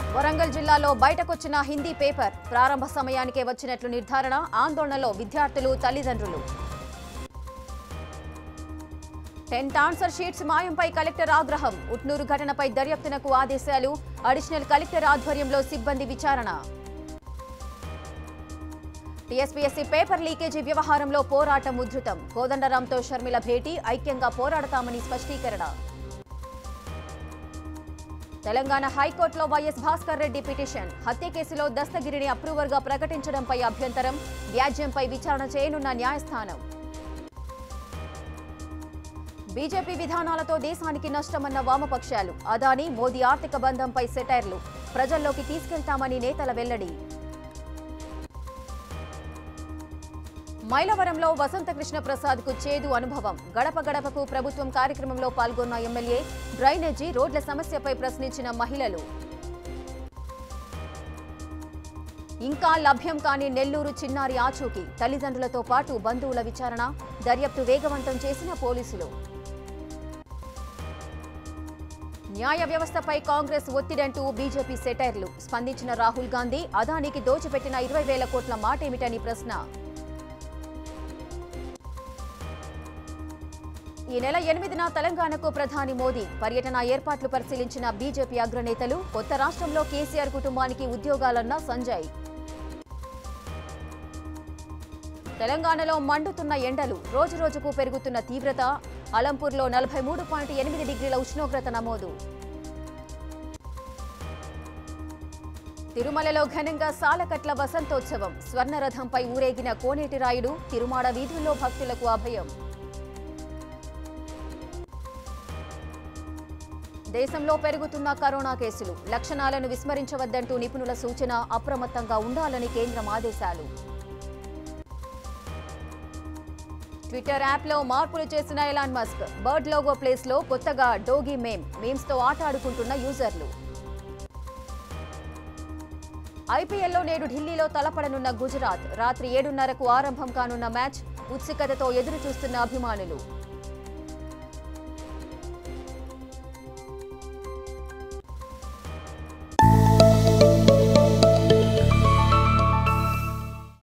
వరంగల్ జిల్లాలో బయటకొచ్చిన హిందీ పేపర్ ప్రారంభ సమయానికే వచ్చినట్లు నిర్ధారణ ఆందోళనలో విద్యార్థులు తల్లిదండ్రులు 10th ఆన్సర్ షీట్స్ మాయంపై కలెక్టర్ ఆగ్రహం ఉట్నూరు ఘటనపై దర్యాప్తునకు ఆదేశాలు అడిషనల్ కలెక్టర్ ఆధ్వర్యంలో సిబ్బంది విచారణ టీఎస్పీఎస్సీ పేపర్ లీకేజీ వ్యవహారంలో పోరాటం ఉధృతం కోదండరాంతో షర్మిల భేటీ ఐక్యంగా పోరాడతామని స్పష్టీకరణ తెలంగాణ హైకోర్టులో వైఎస్ భాస్కర్ రెడ్డి పిటిషన్ హత్య కేసులో దస్తగిరిని అప్రూవర్గా ప్రకటించడంపై అభ్యంతరం వ్యాజ్యంపై విచారణ చేయనున్న న్యాయస్థానం బీజేపీ విధానాలతో దేశానికి నష్టమన్న వామపక్షాలు అదానీ మోదీ ఆర్థిక బంధంపై సెటైర్లు ప్రజల్లోకి తీసుకెళ్తామని నేతల వెల్లడి మైలవరంలో వసంతకృష్ణ ప్రసాద్ కు చేదు అనుభవం గడప గడపకు ప్రభుత్వం కార్యక్రమంలో పాల్గొన్న ఎమ్మెల్యే డ్రైనేజీ రోడ్ల సమస్యపై ప్రశ్నించిన మహిళలు ఇంకా లభ్యం కాని నెల్లూరు చిన్నారి ఆచూకీ తల్లిదండ్రులతో పాటు బంధువుల విచారణ దర్యాప్తు వేగవంతం చేసిన పోలీసులు న్యాయ వ్యవస్థపై కాంగ్రెస్ ఒత్తిడంటూ బీజేపీ సెటైర్లు స్పందించిన రాహుల్ గాంధీ అదానికి దోచిపెట్టిన 20,000 కోట్ల మాటేమిటని ప్రశ్న ఈ నెల 8న తెలంగాణకు ప్రధాని మోదీ పర్యటన ఏర్పాట్లు పరిశీలించిన బీజేపీ అగ్రనేతలు కొత్త రాష్ట్రంలో కేసీఆర్ కుటుంబానికి ఉద్యోగాలన్న సంజయ్ తెలంగాణలో మండుతున్న ఎండలు రోజురోజుకు పెరుగుతున్న తీవ్రత అలంపూర్లో 43.8 డిగ్రీల ఉష్ణోగ్రత నమోదు తిరుమలలో ఘనంగా సాలకట్ల వసంతోత్సవం స్వర్ణరథంపై ఊరేగిన కోనేటి రాయుడు తిరుమాడ వీధుల్లో భక్తులకు అభయం దేశంలో పెరుగుతున్న కరోనా కేసులు లక్షణాలను విస్మరించవద్దంటూ నిపుణుల సూచన అప్రమత్తంగా ఉండాలని కేంద్రం ఆదేశాలు ట్విట్టర్ యాప్లో మార్పులు చేసిన ఎలాన్ మస్క్ బర్డ్ లోగో ప్లేస్లో కొత్తగా డోగీ మీమ్స్ తో ఆట ఆడుకుంటున్న యూజర్లు ఐపీఎల్లో నేడు ఢిల్లీలో తలపడనున్న గుజరాత్ రాత్రి 7:30కు ఆరంభం కానున్న మ్యాచ్ ఉత్సుకతతో ఎదురు చూస్తున్న అభిమానులు